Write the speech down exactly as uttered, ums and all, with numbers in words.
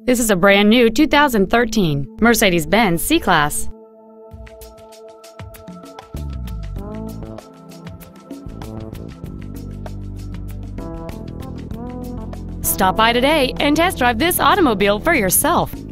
This is a brand new two thousand thirteen Mercedes-Benz C-Class. Stop by today and test drive this automobile for yourself.